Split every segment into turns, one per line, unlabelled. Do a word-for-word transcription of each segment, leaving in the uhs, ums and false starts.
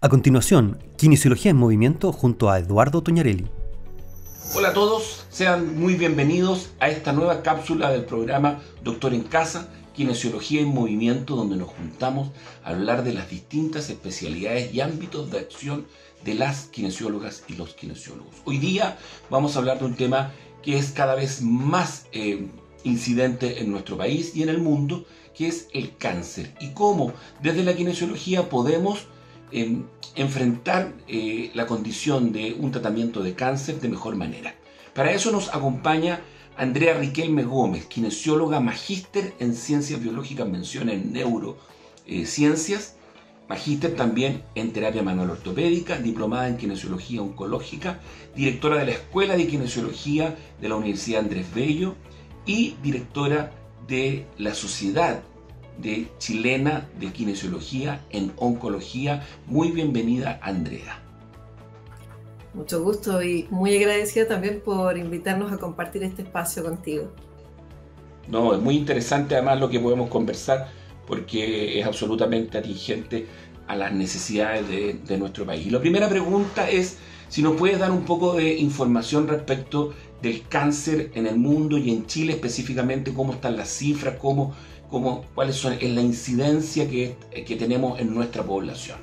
A continuación, Kinesiología en Movimiento junto a Eduardo Toñarelli.
Hola a todos, sean muy bienvenidos a esta nueva cápsula del programa Doctor en Casa, Kinesiología en Movimiento, donde nos juntamos a hablar de las distintas especialidades y ámbitos de acción de las kinesiólogas y los kinesiólogos. Hoy día vamos a hablar de un tema que es cada vez más eh, incidente en nuestro país y en el mundo, que es el cáncer, y cómo desde la kinesiología podemos eh, enfrentar eh, la condición de un tratamiento de cáncer de mejor manera. Para eso nos acompaña Andrea Riquelme Gómez, kinesióloga magíster en Ciencias Biológicas, mención en Neurociencias, magíster también en Terapia Manual Ortopédica, diplomada en Kinesiología Oncológica, directora de la Escuela de Kinesiología de la Universidad Andrés Bello y directora de la Sociedad de Chilena de Kinesiología en Oncología. Muy bienvenida, Andrea.
Mucho gusto y muy agradecida también por invitarnos a compartir este espacio contigo.
No, es muy interesante además lo que podemos conversar porque es absolutamente atingente a las necesidades de, de nuestro país. Y la primera pregunta es si nos puedes dar un poco de información respecto del cáncer en el mundo y en Chile específicamente, cómo están las cifras, cómo, cómo, cuáles son es la incidencia que, que tenemos en nuestra población.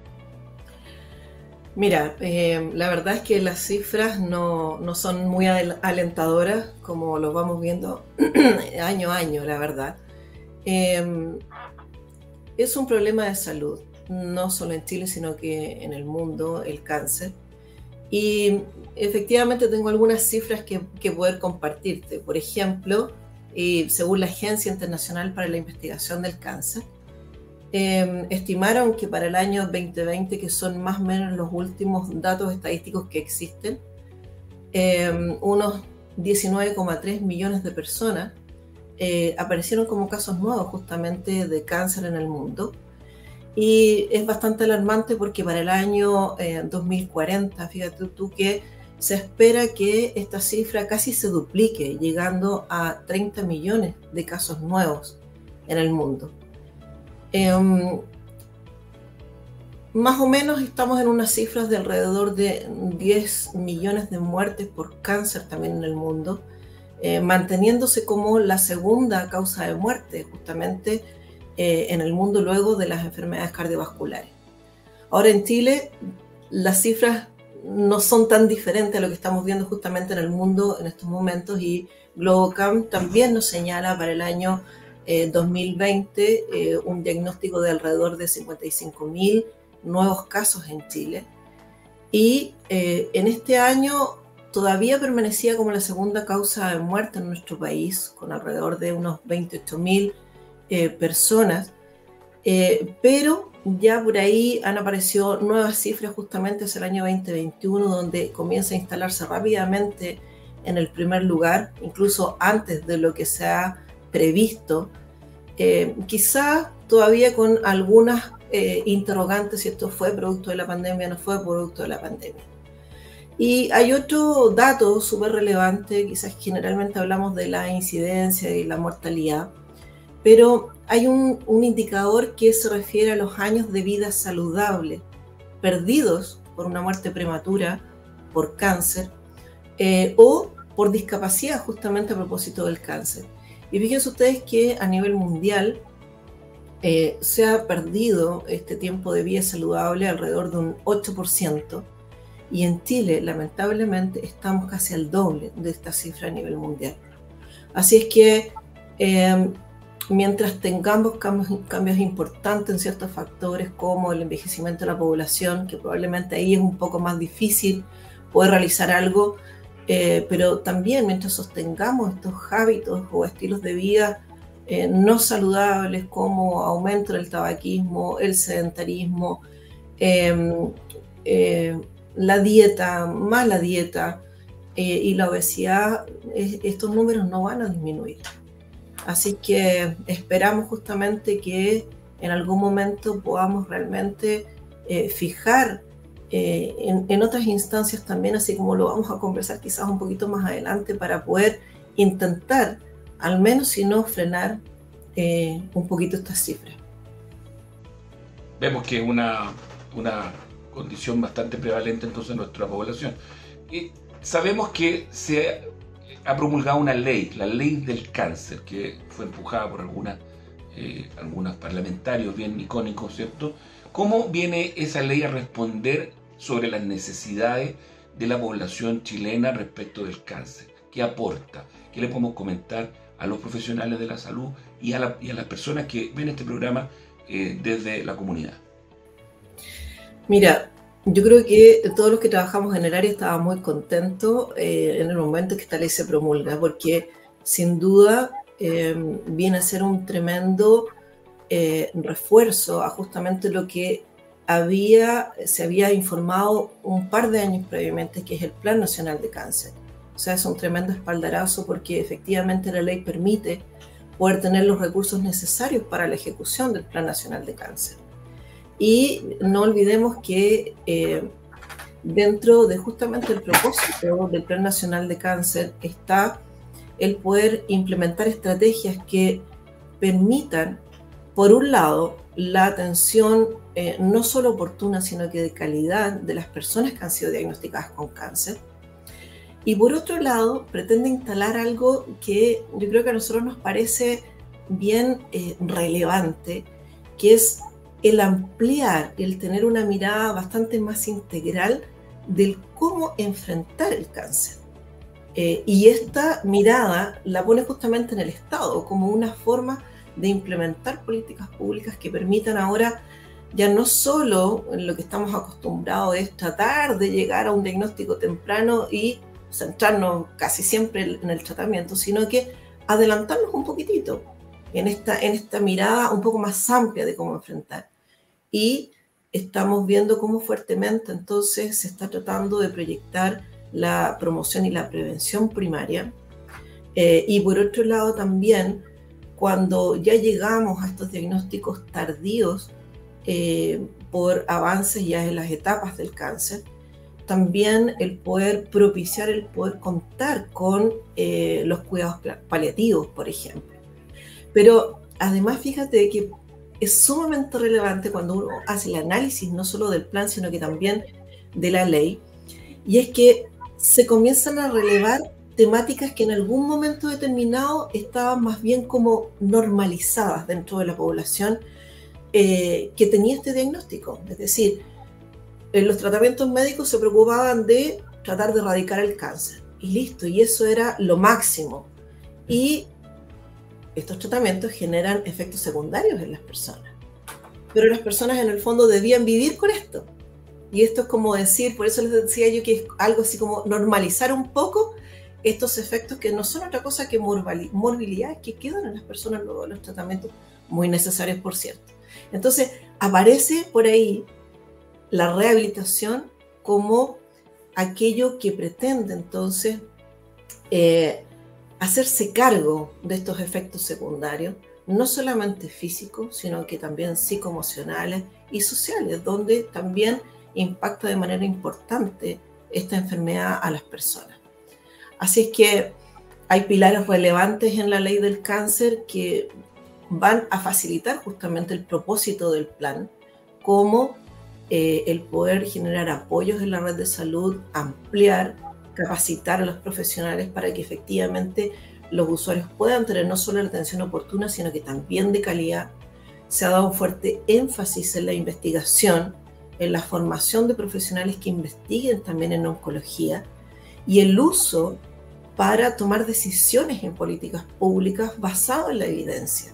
Mira, eh, la verdad es que las cifras no, no son muy alentadoras, como lo vamos viendo año a año, la verdad. Eh, es un problema de salud, no solo en Chile, sino que en el mundo, el cáncer. Y efectivamente tengo algunas cifras que, que poder compartirte. Por ejemplo, y según la Agencia Internacional para la Investigación del Cáncer, eh, estimaron que para el año veinte veinte, que son más o menos los últimos datos estadísticos que existen, eh, unos diecinueve coma tres millones de personas eh, aparecieron como casos nuevos justamente de cáncer en el mundo. Y es bastante alarmante porque para el año eh, dos mil cuarenta, fíjate tú que se espera que esta cifra casi se duplique, llegando a treinta millones de casos nuevos en el mundo. Eh, más o menos estamos en unas cifras de alrededor de diez millones de muertes por cáncer también en el mundo, eh, manteniéndose como la segunda causa de muerte justamente eh, en el mundo luego de las enfermedades cardiovasculares. Ahora en Chile las cifras no son tan diferentes a lo que estamos viendo justamente en el mundo en estos momentos, y Globocam también nos señala para el año eh, dos mil veinte eh, un diagnóstico de alrededor de cincuenta y cinco mil nuevos casos en Chile, y eh, en este año todavía permanecía como la segunda causa de muerte en nuestro país, con alrededor de unos veintiocho mil eh, personas, eh, pero ya por ahí han aparecido nuevas cifras justamente hacia el año veinte veintiuno, donde comienza a instalarse rápidamente en el primer lugar, incluso antes de lo que se ha previsto, eh, quizá todavía con algunas eh, interrogantes si esto fue producto de la pandemia o no fue producto de la pandemia. Y hay otro dato súper relevante, quizás generalmente hablamos de la incidencia y la mortalidad, pero hay un, un indicador que se refiere a los años de vida saludable perdidos por una muerte prematura, por cáncer eh, o por discapacidad justamente a propósito del cáncer. Y fíjense ustedes que a nivel mundial eh, se ha perdido este tiempo de vida saludable alrededor de un ocho por ciento, y en Chile lamentablemente estamos casi al doble de esta cifra a nivel mundial. Así es que eh, mientras tengamos cambios, cambios importantes en ciertos factores como el envejecimiento de la población, que probablemente ahí es un poco más difícil poder realizar algo, eh, pero también mientras sostengamos estos hábitos o estilos de vida eh, no saludables como aumento del tabaquismo, el sedentarismo, eh, eh, la dieta, mala dieta eh, y la obesidad, eh, estos números no van a disminuir. Así que esperamos justamente que en algún momento podamos realmente eh, fijar eh, en, en otras instancias también, así como lo vamos a conversar quizás un poquito más adelante, para poder intentar, al menos si no frenar eh, un poquito estas cifras.
Vemos que es una, una condición bastante prevalente entonces en nuestra población. Y sabemos que se ha promulgado una ley, la ley del cáncer, que fue empujada por algunas, eh, algunos parlamentarios bien icónicos, ¿cierto? ¿Cómo viene esa ley a responder sobre las necesidades de la población chilena respecto del cáncer? ¿Qué aporta? ¿Qué le podemos comentar a los profesionales de la salud y a, la, y a las personas que ven este programa eh, desde la comunidad?
Mira, yo creo que todos los que trabajamos en el área estábamos muy contentos eh, en el momento que esta ley se promulga, porque sin duda eh, viene a ser un tremendo eh, refuerzo a justamente lo que había, se había informado un par de años previamente, que es el Plan Nacional de Cáncer. O sea, es un tremendo espaldarazo porque efectivamente la ley permite poder tener los recursos necesarios para la ejecución del Plan Nacional de Cáncer. Y no olvidemos que eh, dentro de justamente el propósito del Plan Nacional de Cáncer está el poder implementar estrategias que permitan, por un lado, la atención eh, no solo oportuna, sino que de calidad de las personas que han sido diagnosticadas con cáncer. Y por otro lado, pretende instalar algo que yo creo que a nosotros nos parece bien eh, relevante, que es el ampliar, el tener una mirada bastante más integral del cómo enfrentar el cáncer. Eh, y esta mirada la pone justamente en el Estado como una forma de implementar políticas públicas que permitan ahora ya no solo en lo que estamos acostumbrados es tratar de llegar a un diagnóstico temprano y centrarnos casi siempre en el tratamiento, sino que adelantarnos un poquitito en esta, en esta mirada un poco más amplia de cómo enfrentar. Y estamos viendo cómo fuertemente entonces se está tratando de proyectar la promoción y la prevención primaria. Eh, y por otro lado también, cuando ya llegamos a estos diagnósticos tardíos eh, por avances ya en las etapas del cáncer, también el poder propiciar, el poder contar con eh, los cuidados paliativos, por ejemplo. Pero además, fíjate que es sumamente relevante cuando uno hace el análisis no solo del plan, sino que también de la ley, y es que se comienzan a relevar temáticas que en algún momento determinado estaban más bien como normalizadas dentro de la población eh, que tenía este diagnóstico. Es decir, en los tratamientos médicos se preocupaban de tratar de erradicar el cáncer, y listo, y eso era lo máximo. Y estos tratamientos generan efectos secundarios en las personas, pero las personas en el fondo debían vivir con esto. Y esto es como decir, por eso les decía yo que es algo así como normalizar un poco estos efectos que no son otra cosa que morbilidades que quedan en las personas luego de los tratamientos, muy necesarios por cierto. Entonces aparece por ahí la rehabilitación como aquello que pretende entonces eh, hacerse cargo de estos efectos secundarios, no solamente físicos, sino que también psicoemocionales y sociales, donde también impacta de manera importante esta enfermedad a las personas. Así es que hay pilares relevantes en la ley del cáncer que van a facilitar justamente el propósito del plan, como eh, el poder generar apoyos en la red de salud, ampliar, capacitar a los profesionales para que efectivamente los usuarios puedan tener no solo la atención oportuna, sino que también de calidad. Se ha dado un fuerte énfasis en la investigación, en la formación de profesionales que investiguen también en oncología y el uso para tomar decisiones en políticas públicas basado en la evidencia.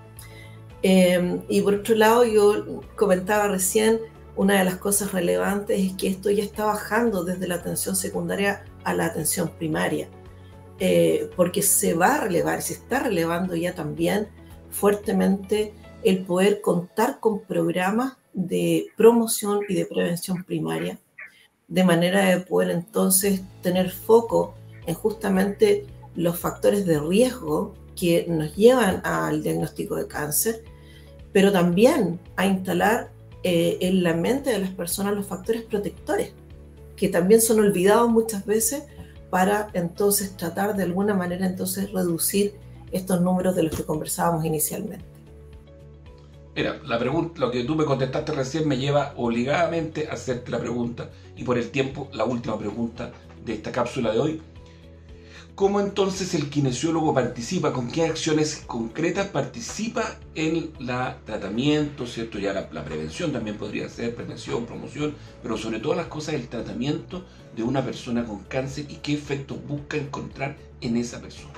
Eh, y por otro lado, yo comentaba recién, una de las cosas relevantes es que esto ya está bajando desde la atención secundaria a la atención primaria, eh, porque se va a relevar, se está relevando ya también fuertemente el poder contar con programas de promoción y de prevención primaria, de manera de poder entonces tener foco en justamente los factores de riesgo que nos llevan al diagnóstico de cáncer, pero también a instalar eh, en la mente de las personas los factores protectores, que también son olvidados muchas veces para entonces tratar de alguna manera entonces reducir estos números de los que conversábamos inicialmente.
Mira, la pregunta, lo que tú me contestaste recién me lleva obligadamente a hacerte la pregunta, y por el tiempo, la última pregunta de esta cápsula de hoy. ¿Cómo entonces el kinesiólogo participa? ¿Con qué acciones concretas participa en el tratamiento, ¿cierto? Ya la, la prevención también podría ser, prevención, promoción, pero sobre todas las cosas el tratamiento de una persona con cáncer y qué efectos busca encontrar en esa persona.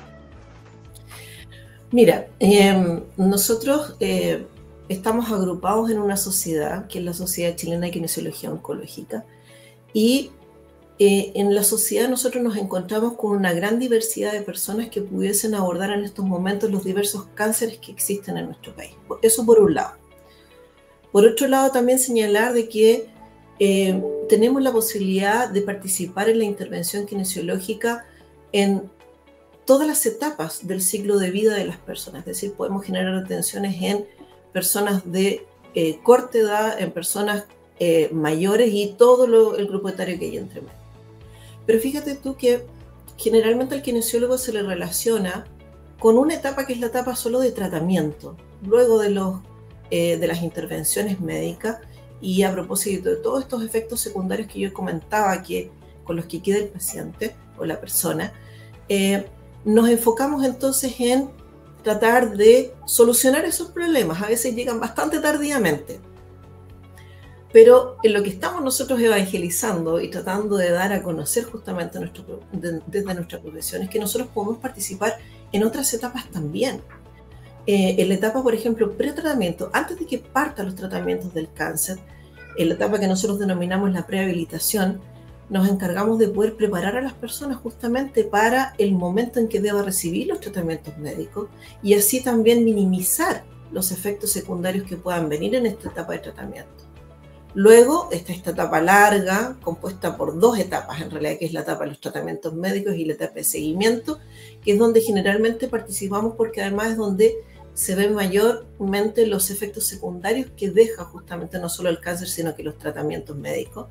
Mira, eh, nosotros eh, estamos agrupados en una sociedad, que es la Sociedad Chilena de Kinesiología Oncológica, y Eh, en la sociedad nosotros nos encontramos con una gran diversidad de personas que pudiesen abordar en estos momentos los diversos cánceres que existen en nuestro país. Eso por un lado. Por otro lado, también señalar de que eh, tenemos la posibilidad de participar en la intervención kinesiológica en todas las etapas del ciclo de vida de las personas. Es decir, podemos generar atenciones en personas de eh, corta edad, en personas eh, mayores y todo lo, el grupo etario que hay entre medio. Pero fíjate tú que generalmente al kinesiólogo se le relaciona con una etapa que es la etapa solo de tratamiento, luego de, los, eh, de las intervenciones médicas, y a propósito de todos estos efectos secundarios que yo comentaba que, con los que queda el paciente o la persona, eh, nos enfocamos entonces en tratar de solucionar esos problemas. A veces llegan bastante tardíamente. Pero en lo que estamos nosotros evangelizando y tratando de dar a conocer justamente nuestro, de, desde nuestra profesión es que nosotros podemos participar en otras etapas también. Eh, en la etapa, por ejemplo, pretratamiento, antes de que partan los tratamientos del cáncer, en la etapa que nosotros denominamos la prehabilitación, nos encargamos de poder preparar a las personas justamente para el momento en que deba recibir los tratamientos médicos y así también minimizar los efectos secundarios que puedan venir en esta etapa de tratamiento. Luego está esta etapa larga, compuesta por dos etapas, en realidad, que es la etapa de los tratamientos médicos y la etapa de seguimiento, que es donde generalmente participamos porque además es donde se ven mayormente los efectos secundarios que deja justamente no solo el cáncer, sino que los tratamientos médicos.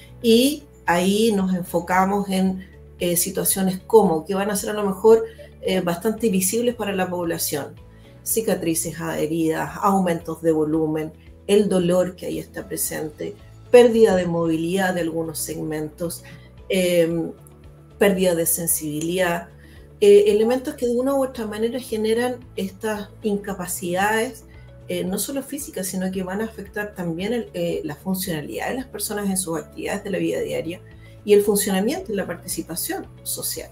Y ahí nos enfocamos en eh, situaciones como, que van a ser a lo mejor eh, bastante visibles para la población: cicatrices adheridas, aumentos de volumen, el dolor que ahí está presente, pérdida de movilidad de algunos segmentos, eh, pérdida de sensibilidad, eh, elementos que de una u otra manera generan estas incapacidades, eh, no solo físicas, sino que van a afectar también el, eh, la funcionalidad de las personas en sus actividades de la vida diaria y el funcionamiento y la participación social.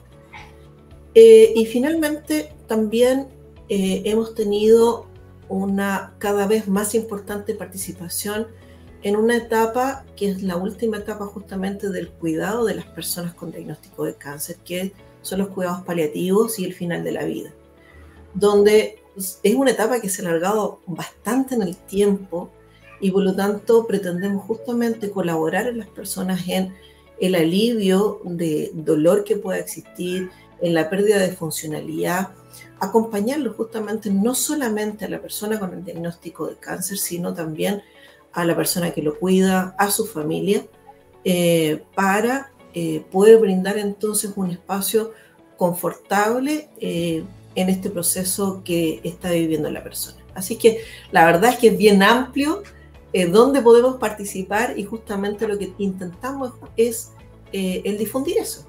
Eh, y finalmente también eh, hemos tenido una cada vez más importante participación en una etapa que es la última etapa justamente del cuidado de las personas con diagnóstico de cáncer, que son los cuidados paliativos y el final de la vida, donde es una etapa que se ha alargado bastante en el tiempo y por lo tanto pretendemos justamente colaborar en las personas en el alivio de dolor que pueda existir, en la pérdida de funcionalidad, acompañarlo justamente no solamente a la persona con el diagnóstico de cáncer, sino también a la persona que lo cuida, a su familia, eh, para eh, poder brindar entonces un espacio confortable eh, en este proceso que está viviendo la persona. Así que la verdad es que es bien amplio eh, donde podemos participar y justamente lo que intentamos es eh, el difundir eso.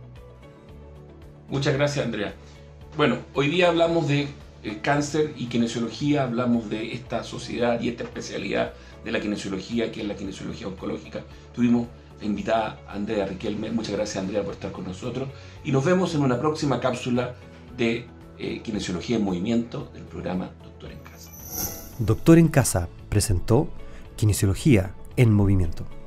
Muchas gracias, Andrea. Bueno, hoy día hablamos de el cáncer y kinesiología, hablamos de esta sociedad y esta especialidad de la kinesiología, que es la kinesiología oncológica. Tuvimos la invitada Andrea Riquelme. Muchas gracias, Andrea, por estar con nosotros. Y nos vemos en una próxima cápsula de eh, Kinesiología en Movimiento del programa Doctor en Casa.
Doctor en Casa presentó Kinesiología en Movimiento.